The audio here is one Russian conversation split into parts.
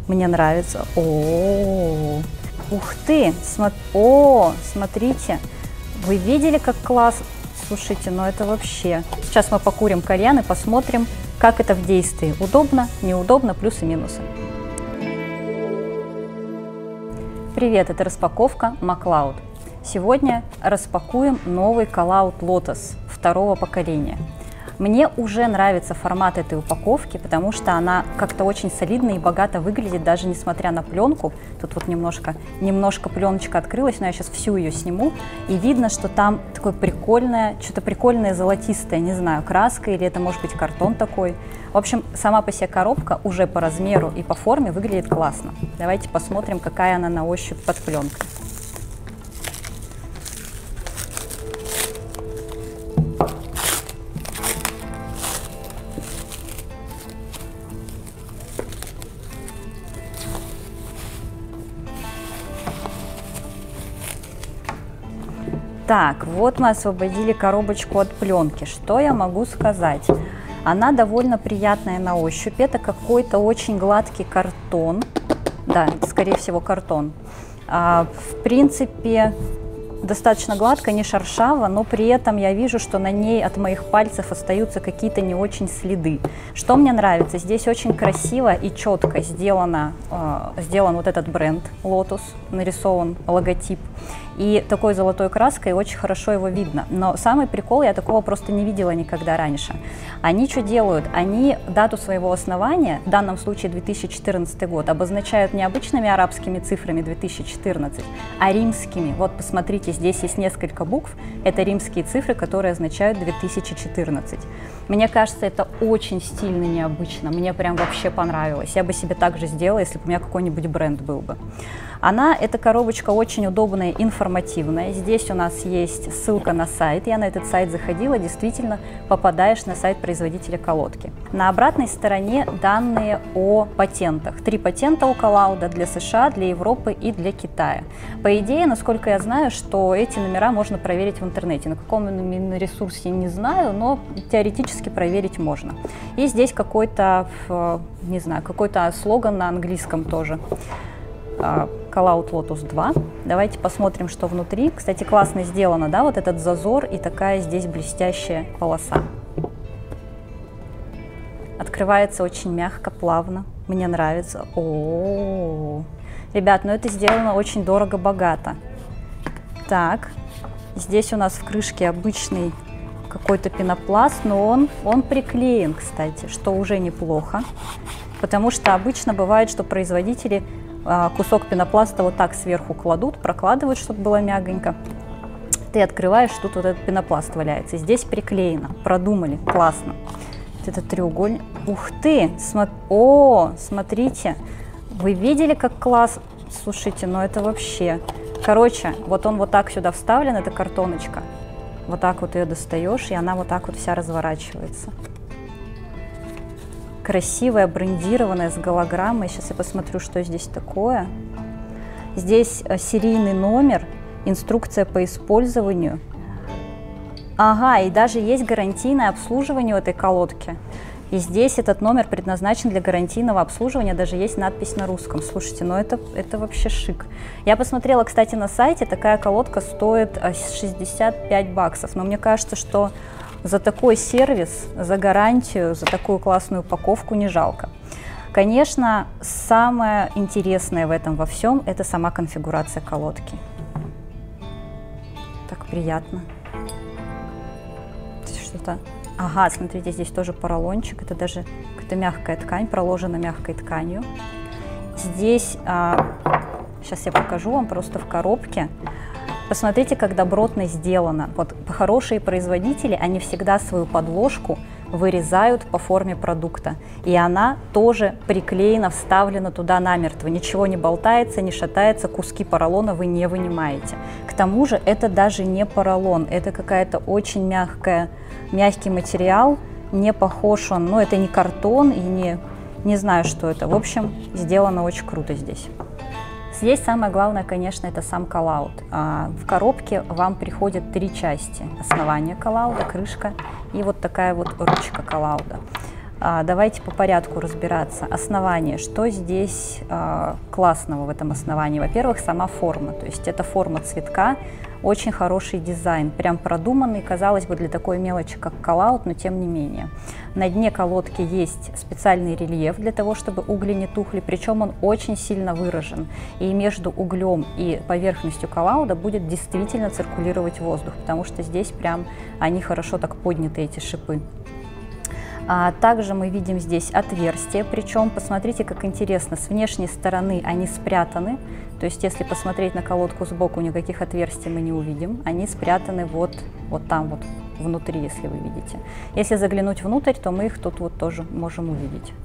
Мне нравится. О, ух ты! О, смотрите! Вы видели, как классно? Слушайте, ну это вообще... Сейчас мы покурим кальян и посмотрим, как это в действии. Удобно, неудобно, плюсы и минусы. Привет, это распаковка MacLeod. Сегодня распакуем новый CallOut Lotus второго поколения. Мне уже нравится формат этой упаковки, потому что она как-то очень солидно и богато выглядит, даже несмотря на пленку. Тут вот немножко пленочка открылась, но я сейчас всю ее сниму. И видно, что там такое прикольное, что-то прикольное золотистое, не знаю, краска или это может быть картон такой. В общем, сама по себе коробка уже по размеру и по форме выглядит классно. Давайте посмотрим, какая она на ощупь под пленкой. Так, вот мы освободили коробочку от пленки. Что я могу сказать? Она довольно приятная на ощупь. Это какой-то очень гладкий картон. Да, скорее всего, картон. В принципе, достаточно гладко, не шершаво, но при этом я вижу, что на ней от моих пальцев остаются какие-то не очень следы. Что мне нравится? Здесь очень красиво и четко сделан вот этот бренд Lotus, нарисован логотип. И такой золотой краской очень хорошо его видно. Но самый прикол, я такого просто не видела никогда раньше. Они что делают? Они дату своего основания, в данном случае 2014 год, обозначают не обычными арабскими цифрами 2014, а римскими. Вот посмотрите, здесь есть несколько букв. Это римские цифры, которые означают 2014. Мне кажется, это очень стильно, необычно. Мне прям вообще понравилось. Я бы себе так же сделала, если бы у меня какой-нибудь бренд был бы. Эта коробочка очень удобная, информативная. Здесь у нас есть ссылка на сайт. Я на этот сайт заходила, действительно попадаешь на сайт производителя колодки. На обратной стороне данные о патентах. 3 патента у CallOut для США, для Европы и для Китая. По идее, насколько я знаю, что эти номера можно проверить в интернете. На каком именно ресурсе не знаю, но теоретически проверить можно. И здесь какой-то, не знаю, какой-то слоган на английском тоже. CallOut Lotus 2. Давайте посмотрим, что внутри. Кстати, классно сделано, да, вот этот зазор и такая здесь блестящая полоса. Открывается очень мягко, плавно. Мне нравится. Ребят, ну это сделано очень дорого-богато. Так, здесь у нас в крышке обычный какой-то пенопласт, но он приклеен, кстати, что уже неплохо. Потому что обычно бывает, что производители кусок пенопласта вот так сверху кладут, прокладывают, чтобы было мягонько. Ты открываешь, тут вот этот пенопласт валяется. Здесь приклеено, продумали, классно. Вот этот треугольник. Ух ты! Смотрите! Вы видели, как классно? Слушайте, ну это вообще... Короче, вот он вот так сюда вставлен, эта картоночка. Вот так вот ее достаешь, и она вот так вот вся разворачивается. Красивая, брендированная, с голограммой. Сейчас я посмотрю, что здесь такое. Здесь серийный номер, инструкция по использованию. Ага, и даже есть гарантийное обслуживание у этой колодки. И здесь этот номер предназначен для гарантийного обслуживания, даже есть надпись на русском. Слушайте, ну это вообще шик. Я посмотрела, кстати, на сайте, такая колодка стоит 65 баксов. Но мне кажется, что за такой сервис, за гарантию, за такую классную упаковку не жалко. Конечно, самое интересное в этом во всем – это сама конфигурация колодки. Так приятно. Что-то... Ага, смотрите, здесь тоже поролончик. Это даже какая-то мягкая ткань, проложена мягкой тканью. Здесь, сейчас я покажу вам просто в коробке. Посмотрите, как добротно сделано. Вот хорошие производители, они всегда свою подложку вырезают по форме продукта. И она тоже приклеена, вставлена туда намертво. Ничего не болтается, не шатается, куски поролона вы не вынимаете. К тому же это даже не поролон, это какая-то очень мягкий материал, не похож он, ну это не картон и не знаю, что это. В общем, сделано очень круто здесь. Здесь самое главное, конечно, это сам CallOut. В коробке вам приходят 3 части. Основание CallOut, крышка и вот такая вот ручка CallOut. Давайте по порядку разбираться. Основание. Что здесь классного в этом основании? Во-первых, сама форма. То есть это форма цветка, очень хороший дизайн, прям продуманный, казалось бы, для такой мелочи, как коллаут, но тем не менее. На дне колодки есть специальный рельеф для того, чтобы угли не тухли, причем он очень сильно выражен. И между углем и поверхностью коллауда будет действительно циркулировать воздух, потому что здесь прям они хорошо так подняты, эти шипы. Также мы видим здесь отверстия, причем посмотрите, как интересно, с внешней стороны они спрятаны, то есть если посмотреть на колодку сбоку, никаких отверстий мы не увидим, они спрятаны вот там вот внутри, если вы видите. Если заглянуть внутрь, то мы их тут вот тоже можем увидеть.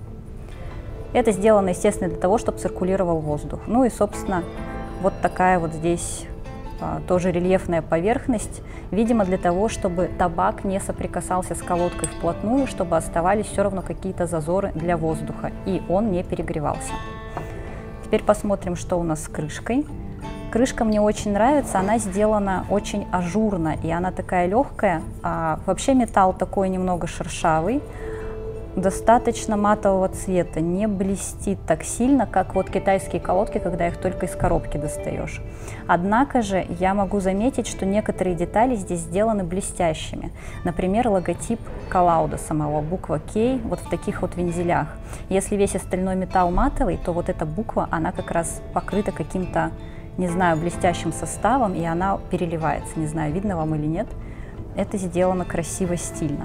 Это сделано, естественно, для того, чтобы циркулировал воздух. Ну и, собственно, вот такая вот здесь тоже рельефная поверхность, видимо, для того, чтобы табак не соприкасался с колодкой вплотную, чтобы оставались все равно какие-то зазоры для воздуха, и он не перегревался. Теперь посмотрим, что у нас с крышкой. Крышка мне очень нравится, она сделана очень ажурно, и она такая легкая. Вообще металл такой немного шершавый, достаточно матового цвета, не блестит так сильно, как вот китайские колодки, когда их только из коробки достаешь. Однако же я могу заметить, что некоторые детали здесь сделаны блестящими. Например, логотип коллауда самого, буква K, вот в таких вот вензелях. Если весь остальной металл матовый, то вот эта буква, она как раз покрыта каким-то, не знаю, блестящим составом, и она переливается. Не знаю, видно вам или нет. Это сделано красиво, стильно.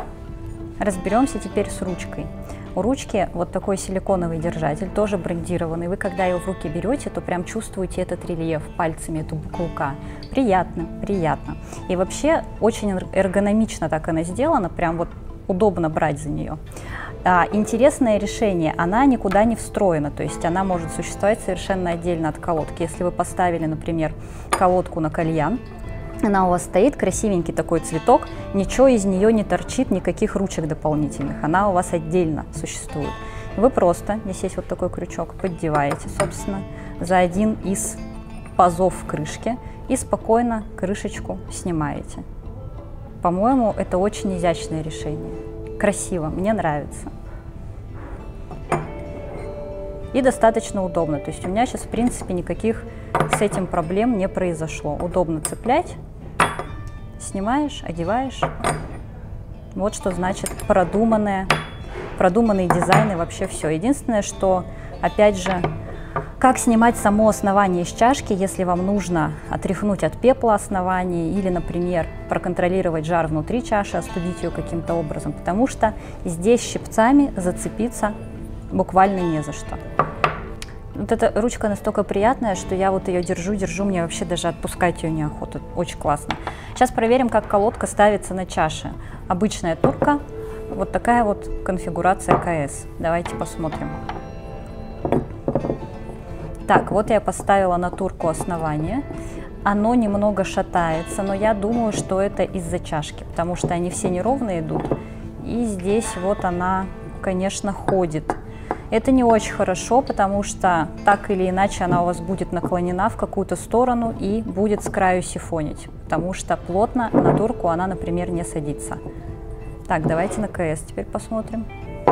Разберемся теперь с ручкой. У ручки вот такой силиконовый держатель, тоже брендированный. Вы, когда его в руки берете, то прям чувствуете этот рельеф пальцами, эту букву К. Приятно, приятно. И вообще очень эргономично так она сделана, прям вот удобно брать за нее. Интересное решение, она никуда не встроена, то есть она может существовать совершенно отдельно от колодки. Если вы поставили, например, колодку на кальян, она у вас стоит, красивенький такой цветок, ничего из нее не торчит, никаких ручек дополнительных, она у вас отдельно существует. Вы просто, здесь есть вот такой крючок, поддеваете, собственно, за один из пазов в крышке и спокойно крышечку снимаете. По-моему, это очень изящное решение. Красиво, мне нравится. И достаточно удобно, то есть у меня сейчас, в принципе, никаких с этим проблем не произошло. Удобно цеплять, снимаешь, одеваешь. Вот что значит продуманный дизайн и вообще все. Единственное, что, опять же, как снимать само основание из чашки, если вам нужно отряхнуть от пепла основание или, например, проконтролировать жар внутри чаши, остудить ее каким-то образом, потому что здесь щипцами зацепиться буквально не за что. Вот эта ручка настолько приятная, что я вот ее держу, мне вообще даже отпускать ее неохота. Очень классно. Сейчас проверим, как колодка ставится на чаше. Обычная турка, вот такая вот конфигурация КС. Давайте посмотрим. Так, вот я поставила на турку основание. Оно немного шатается, но я думаю, что это из-за чашки, потому что они все неровно идут. И здесь вот она, конечно, ходит. Это не очень хорошо, потому что так или иначе она у вас будет наклонена в какую-то сторону и будет с краю сифонить, потому что плотно на турку она, например, не садится. Так, давайте на КС теперь посмотрим.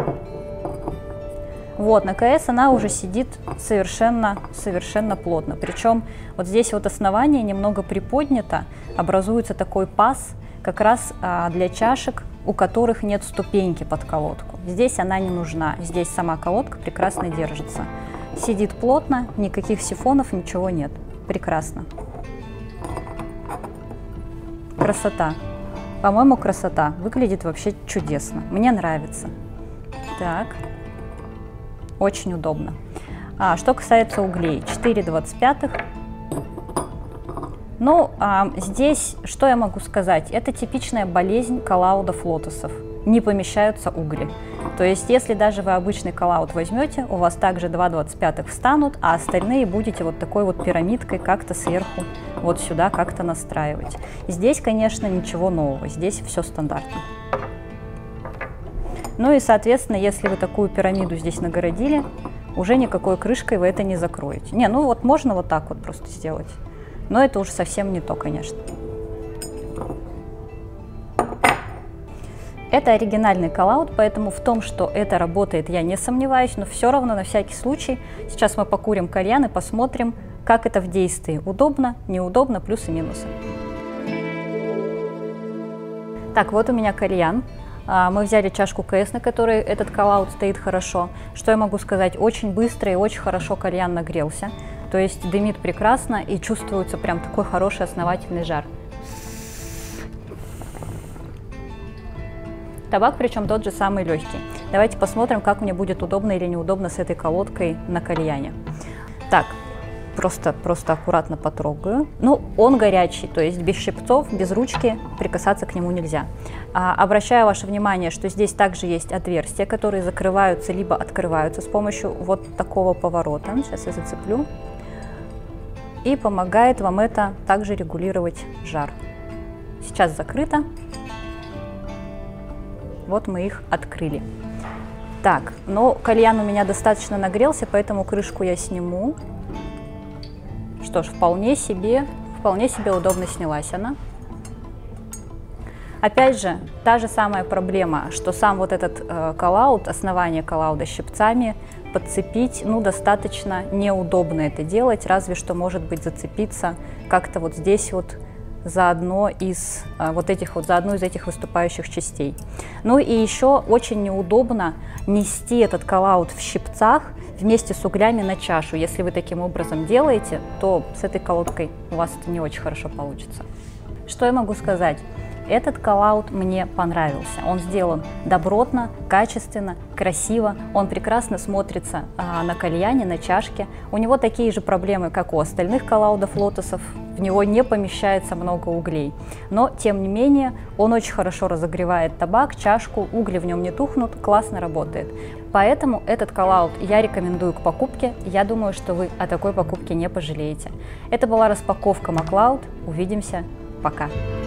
Вот, на КС она уже сидит совершенно плотно. Причем вот здесь вот основание немного приподнято, образуется такой паз как раз для чашек, у которых нет ступеньки под колодку. Здесь она не нужна, здесь сама колодка прекрасно держится. Сидит плотно, никаких сифонов, ничего нет. Прекрасно. Красота. По-моему, красота. Выглядит вообще чудесно. Мне нравится. Так. Очень удобно. Что касается углей, 4,25. Ну, здесь, что я могу сказать? Это типичная болезнь коллаудов лотосов. Не помещаются угли. То есть, если даже вы обычный коллауд возьмете, у вас также 2,25 встанут, а остальные будете вот такой вот пирамидкой как-то сверху вот сюда как-то настраивать. Здесь, конечно, ничего нового. Здесь все стандартно. Ну и, соответственно, если вы такую пирамиду здесь нагородили, уже никакой крышкой вы это не закроете. Не, ну вот можно вот так вот просто сделать. Но это уже совсем не то, конечно. Это оригинальный коллаут, поэтому в том, что это работает, я не сомневаюсь, но все равно на всякий случай сейчас мы покурим кальян и посмотрим, как это в действии. Удобно, неудобно, плюсы и минусы. Так, вот у меня кальян. Мы взяли чашку КС, на которой этот коллаут стоит хорошо. Что я могу сказать? Очень быстро и очень хорошо кальян нагрелся. То есть дымит прекрасно и чувствуется прям такой хороший основательный жар. Табак, причем тот же самый легкий. Давайте посмотрим, как мне будет удобно или неудобно с этой колодкой на кальяне. Так, просто аккуратно потрогаю. Ну, он горячий, то есть без щипцов, без ручки прикасаться к нему нельзя. Обращаю ваше внимание, что здесь также есть отверстия, которые закрываются либо открываются с помощью вот такого поворота. Сейчас я зацеплю. И помогает вам это также регулировать жар. Сейчас закрыто. Вот мы их открыли. Так, но кальян у меня достаточно нагрелся, поэтому крышку я сниму. Что ж, вполне себе удобно снялась она. Опять же, та же самая проблема, что сам вот этот коллаут, основание коллауда щипцами подцепить, ну, достаточно неудобно это делать, разве что, может быть, зацепиться как-то вот здесь вот за одну из этих выступающих частей. Ну и еще очень неудобно нести этот коллаут в щипцах вместе с углями на чашу. Если вы таким образом делаете, то с этой колодкой у вас это не очень хорошо получится. Что я могу сказать? Этот коллаут мне понравился. Он сделан добротно, качественно, красиво. Он прекрасно смотрится на кальяне, на чашке. У него такие же проблемы, как у остальных коллаудов лотосов. В него не помещается много углей. Но, тем не менее, он очень хорошо разогревает табак, чашку, угли в нем не тухнут, классно работает. Поэтому этот коллаут я рекомендую к покупке. Я думаю, что вы о такой покупке не пожалеете. Это была распаковка MacLeod. Увидимся. Пока.